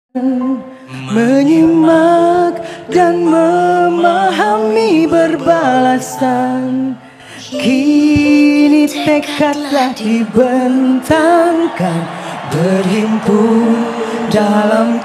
menyimak dan memahami berbalasan. Kini tekadlah dibentangkan, berhimpun dalam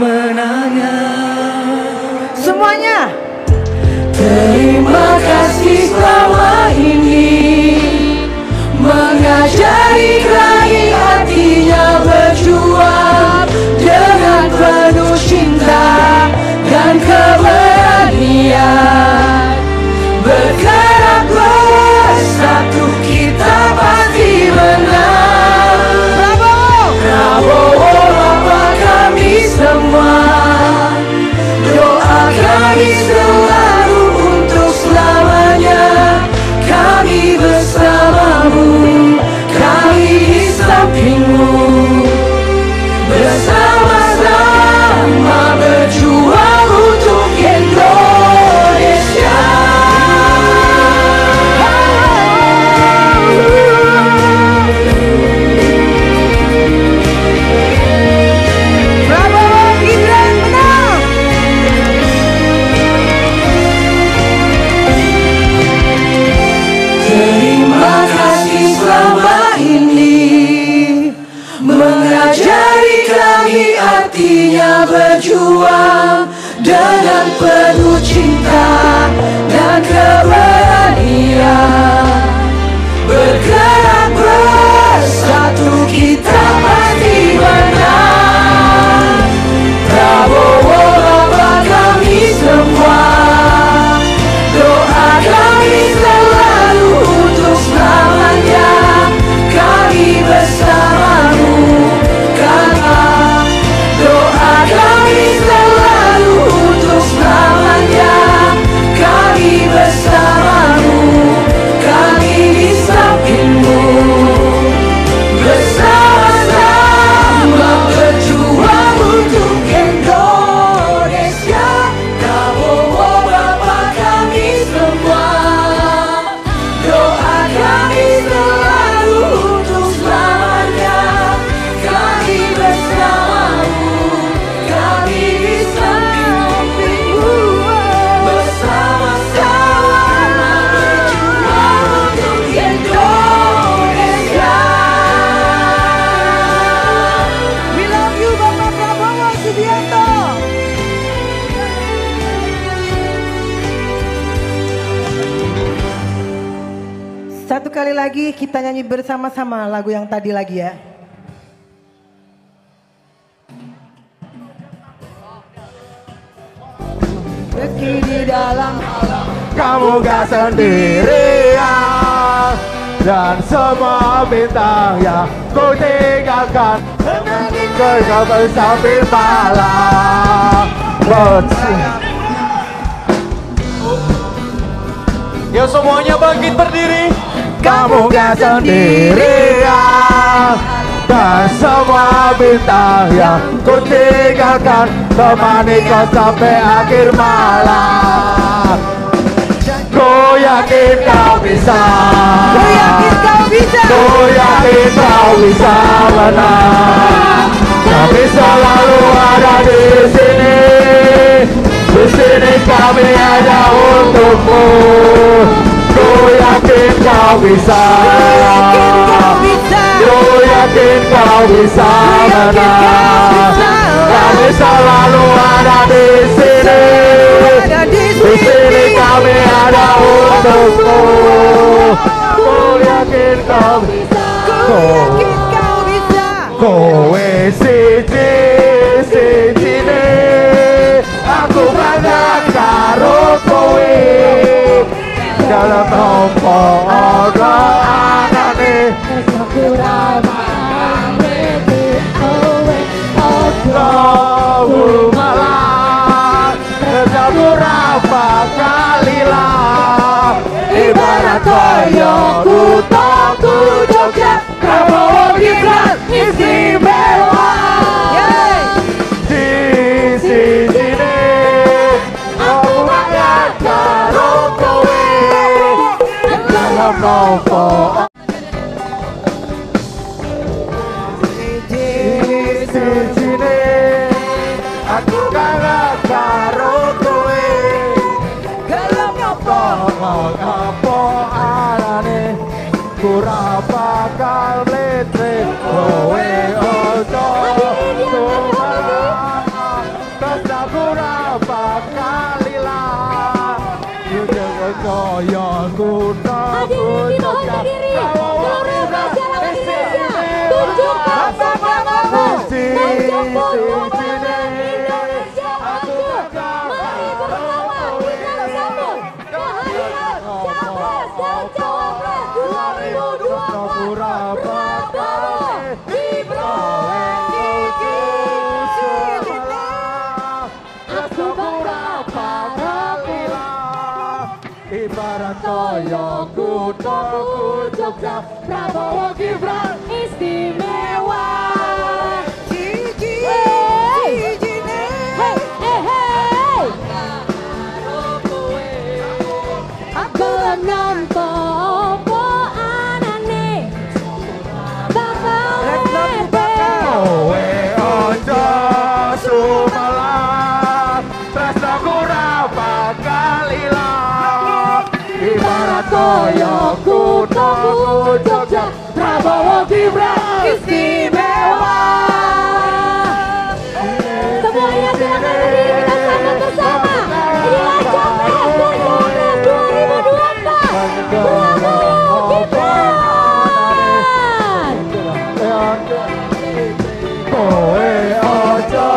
kemenangan. Semuanya. Terima kasih selama ini mengajari kelahi hatinya berjuang dengan penuh cinta dan keberanian. Bergerak bersatu kita pasti menang. Prabowo Bapak kami semua, doa kami selalu untuk selamanya. Kami bersamamu, kami di sampingmu, bersama-sama berjuang untuk Indonesia. Prabowo Gibran menang. Terima kasih selama ini mengajari kami artinya berjuang dengan penuh cinta dan keberanian. Bergerak bersatu kita pasti menang. Prabowo Bapak kami semua, doa kami selalu untuk selamanya. Kami bersamamu, karena doa kami selalu untuk selamanya. Kami bersamamu, kami di sampingmu, bersama-sama berjuang untuk Indonesia. Prabowo Bapak kami semua, doa kami selalu untuk selamanya. Kami bersamamu, kami di sampingmu, bersama-sama berjuang untuk Indonesia. We love you Bapak Prabowo Subianto. Satu kali lagi kita nyanyi bersama-sama lagu yang tadi lagi ya. Meski di dalam Kamu gak sendirian, dan semua bintang yang ku tinggalkan kau bersambil malam. Ya semuanya bangkit berdiri. Kamu gak sendirian, dan semua bintang yang ku tinggalkan temani kau sampai akhir malam. Ku yakin kau bisa, Ku yakin kau bisa, ku yakin kau bisa menang. Kami selalu ada di sini. Di sini kami ada untukmu. Ku yakin kau bisa, ku yakin kau bisa menang. Kami selalu ada di sini. Di sini kami ada untukmu. Ku yakin kau bisa, kowe siji-sijine aku banyak karo kowe. Dalam tompo ogo anane ogo malah kejamu rafa kalilah. Ibarat koyo kutoku Jogja, Prabowo Gibran istimewa. Di sini aku banyak karo kowe. Dalam aku kangen karo kowe. Gelem nyapa apa arane, ora bakal mlete kowe ojo sumalah. Terus aku ora bakal ilang, yo kaya kuda kuda. Seluruh masyarakat Indonesia, tunjukkan semangatmu menjemput kemenangan Indonesia maju. Mari bersama kita sambut kehadiran Capres dan Cawapres 2024 Prabowo Gibran. Aku bakal ilang, ibarat kaya kuda Jogja. Prabowo Gibran istimewa. Gelem nampa apa anane, bakal kowe ojo sumalah. Tresnaku ora bakal ilang, ibarat kaya kuda Jogja. Prabowo Gibran istimewa. semuanya silakan berdiri, kita sambut bersama. Inilah Capres dan Cawapres 2024 Prabowo Gibran. Kowe ojo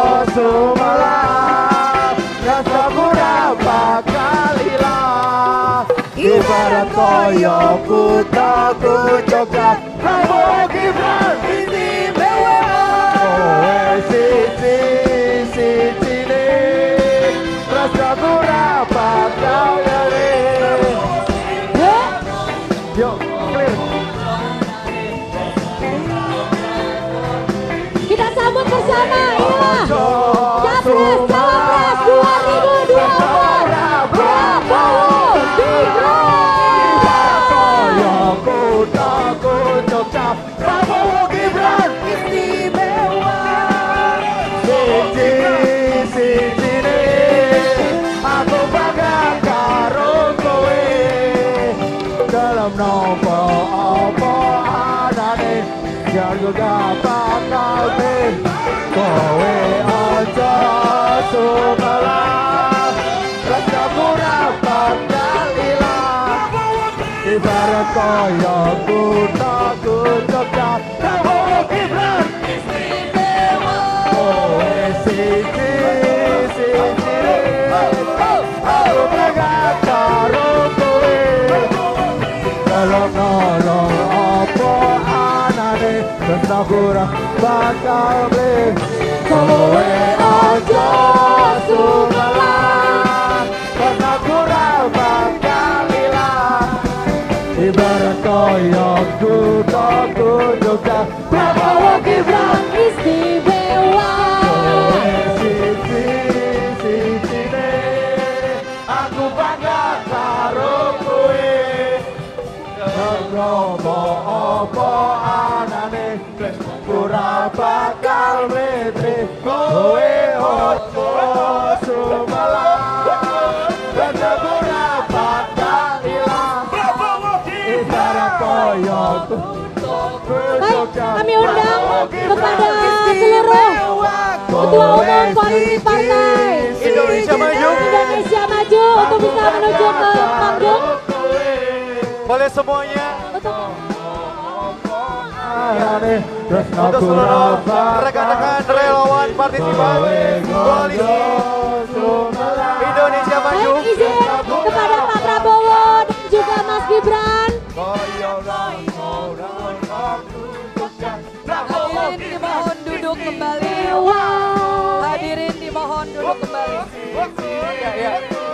sumalah, rasaku ora bakal ilang, ibarat kaya kuda Jogja. Prabowo Gibran istimewa. Kowe siji-sijine, rasaku ora bakal ngalih. Yo, clear. Kita sambut bersama. Inilah Capres Cawapres 2024 Prabowo Gibran. Kaya kuda Jogja. Prabowo Gibran istimewa. Siji-sijine, aku bangga karo kowe. Dalam nopo apa anane, jago bakal ben. Kowe aja sumalah, rasaku ora bakal ilang, ibarat kaya kuda Jogja. Prabowo Gibran istimewa. Kowe siji-sijine, aku bangga karo kowe. Dalam nolong apa anane, tresnaku ora bakal beli. Kowe aja sumalah, tresnaku ora bakal ilang, ibarat kaya kuda Jogja. Prabowo Gibran Istimewa. kowe siji-sijine, aku bangga karo kowe. Nopo apa anane, ora bakal mlete kowe ojo sumalah, rasaku ora bakal ilang, ibarat kaya Baik, kami undang kepada seluruh ketua umum koalisi partai Indonesia Maju. Indonesia Maju untuk bisa menuju ke panggung. Boleh semuanya. Untuk Untuk seluruh rekan-rekan relawan partisipan koalisi Indonesia Maju. baik, izin kepada Pak Prabowo dan juga Mas Gibran. Hadirin dimohon duduk kembali. Hadirin dimohon duduk kembali. Ya, ya.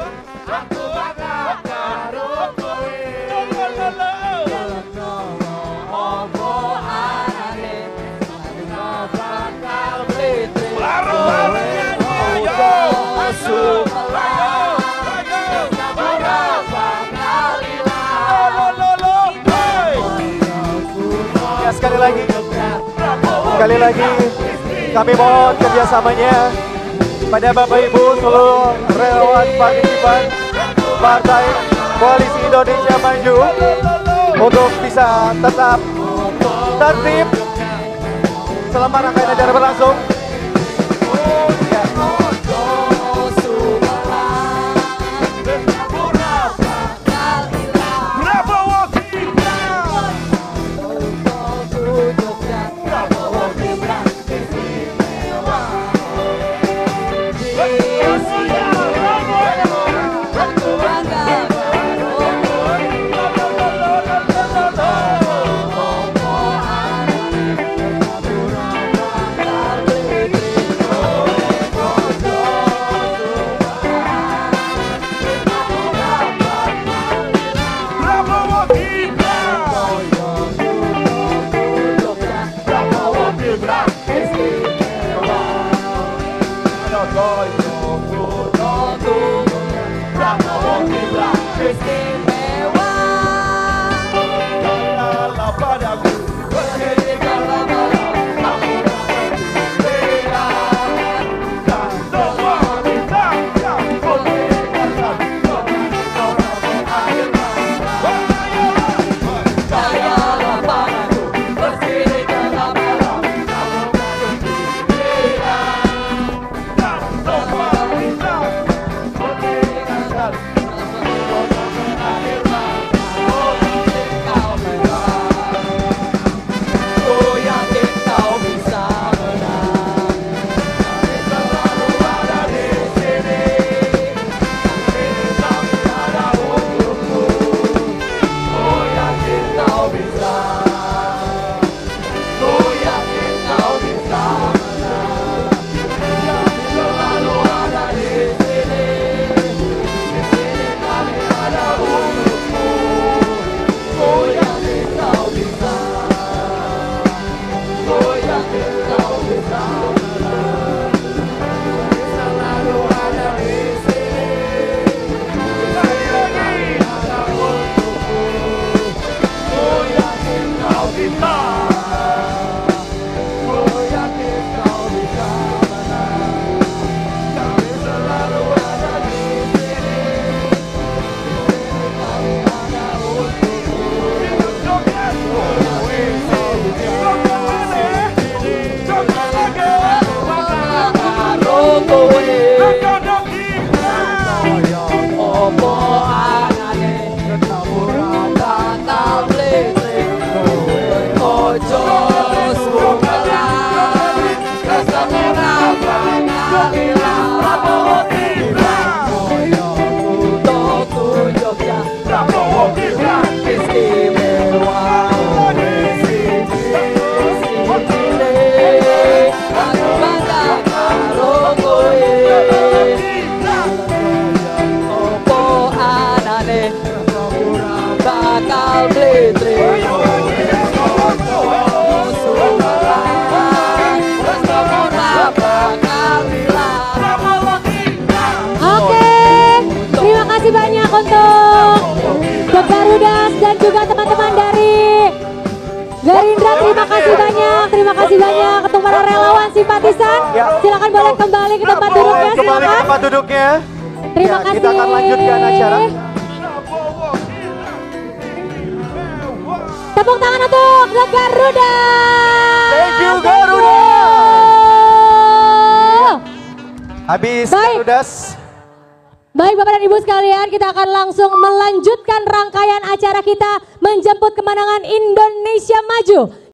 Ya, sekali lagi kami mohon kerjasamanya pada Bapak Ibu seluruh relawan partisipan Partai Koalisi Indonesia Maju untuk bisa tetap tertib selama rangkaian acara berlangsung. kasih banyak untuk Garudas dan juga teman-teman dari Gerindra. Terima kasih banyak untuk para relawan simpatisan. Silakan boleh kembali ke tempat duduknya. Kembali ke tempat duduknya. Terima kasih. Kita akan lanjutkan acara. Tepuk tangan untuk The Garuda. Thank you Garuda. Habis Garudas. Baik Bapak dan Ibu sekalian, kita akan langsung melanjutkan rangkaian acara kita menjemput kemenangan Indonesia Maju.